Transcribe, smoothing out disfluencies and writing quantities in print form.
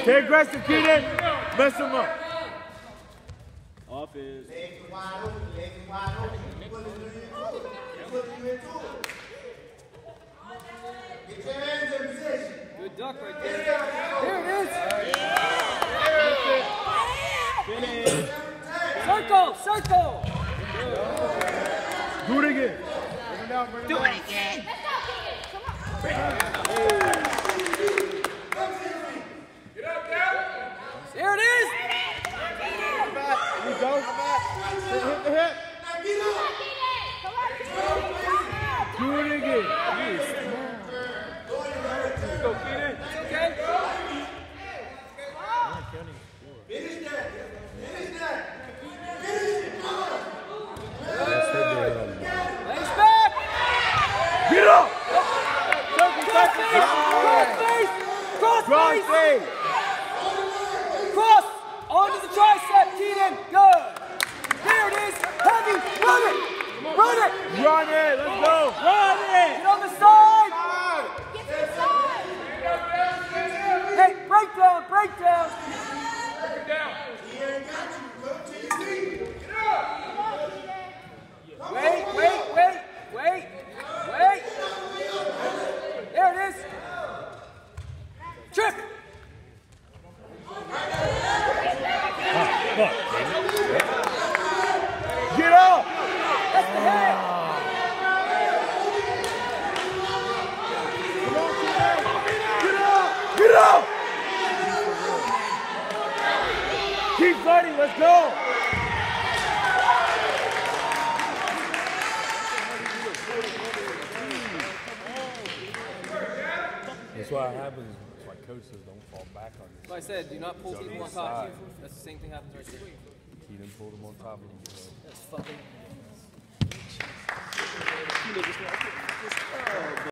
Stay aggressive, Kenan. Mess him up. Office. Legs wide open. Legs wide open. Put you into it. Get your hands in position. Good duck right there. There it is. Finish. Circle, circle. Do it again. Do it again. There it is. Here we go. Hit the hip. Do it again. Go, Kenan. Okay. Finish that. Finish that. Legs back. Get up. Cross face. Cross Cross face. face. Cross. Onto the tricep, Kenan. Good. There it is. Heavy. Run it. Run it. Run it. Let's go. Run it. Get on the side. Get to the side. Hey, break down. Break down. He ain't got you. Go to your feet. Wait. There it is. Trip. Get up. That's the head. Get up. Keep fighting. Let's go. That's what happens. That's why coach says don't fall back on this. Like I said, do not pull people on top of you. That's the same thing happens right there. Kenan pulled him on top of him. That's fucking. Kenan just